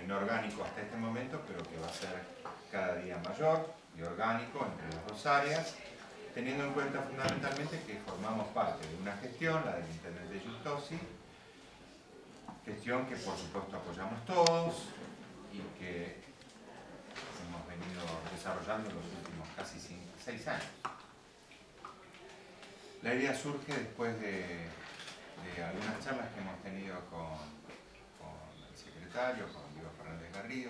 inorgánico hasta este momento, pero que va a ser cada día mayor y orgánico entre las dos áreas, teniendo en cuenta fundamentalmente que formamos parte de una gestión, la del intendente Giustosi, gestión que por supuesto apoyamos todos y que hemos venido desarrollando en los últimos casi 6 años. La idea surge después de algunas charlas que hemos tenido con el secretario, con Diego Fernández Garrido,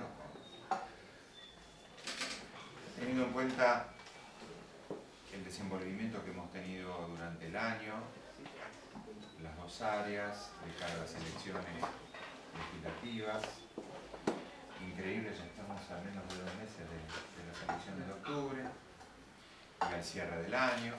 teniendo en cuenta el desenvolvimiento que hemos tenido durante el año, las dos áreas, de cara a las elecciones legislativas. Increíble, ya estamos a menos de 2 meses de las elecciones de octubre y al cierre del año.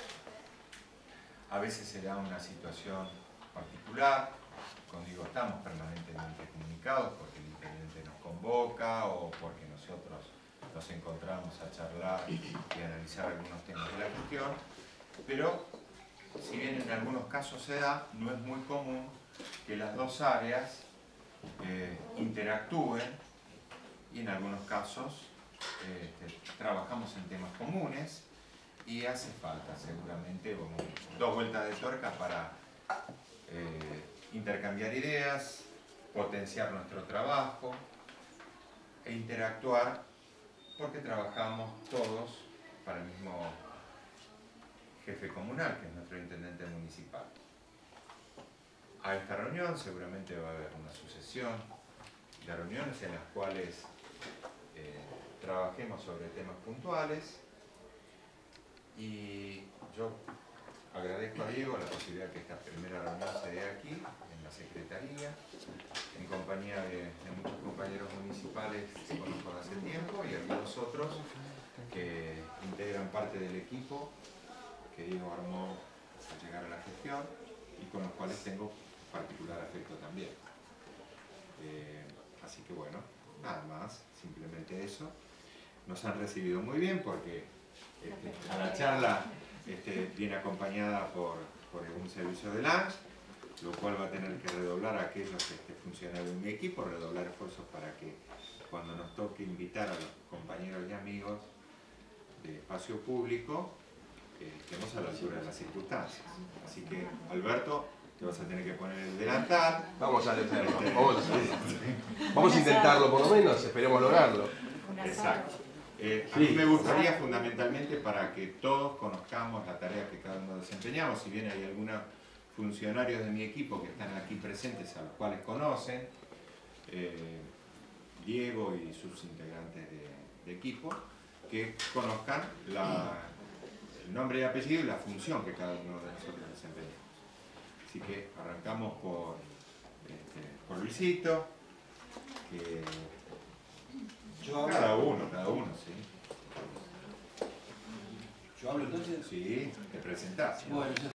A veces se da una situación particular, como digo, estamos permanentemente comunicados porque el intendente nos convoca o porque nosotros nos encontramos a charlar y analizar algunos temas de la gestión, pero si bien en algunos casos se da, no es muy común que las dos áreas interactúen y en algunos casos trabajamos en temas comunes y hace falta seguramente 2 vueltas de tuerca para intercambiar ideas, potenciar nuestro trabajo e interactuar porque trabajamos todos para el mismo jefe comunal, que es nuestro intendente municipal. A esta reunión seguramente va a haber una sucesión de reuniones en las cuales trabajemos sobre temas puntuales y yo agradezco a Diego la posibilidad que esta primera reunión se dé aquí, en la Secretaría, en compañía de muchos compañeros municipales que conozco de hace tiempo y algunos otros que integran parte del equipo que Diego armó al llegar a la gestión y con los cuales tengo particular afecto también. Así que bueno, nada más, simplemente eso. Nos han recibido muy bien porque a la charla viene acompañada por un servicio de lunch, lo cual va a tener que redoblar a aquellos funcionarios de mi equipo, redoblar esfuerzos para que cuando nos toque invitar a los compañeros y amigos de espacio público, estemos a la altura de las circunstancias. Así que, Alberto, te vas a tener que poner el delantal. Vamos a hacerlo, vamos a intentarlo por lo menos, esperemos lograrlo. Exacto. A mí me gustaría fundamentalmente para que todos conozcamos la tarea que cada uno desempeñamos, si bien hay algunos funcionarios de mi equipo que están aquí presentes a los cuales conocen, Diego y sus integrantes de equipo, que conozcan el nombre y apellido y la función que cada uno de nosotros desempeñamos. Así que arrancamos por Luisito, que cada uno, sí. ¿Yo hablo entonces? Sí, te presentás. Bueno,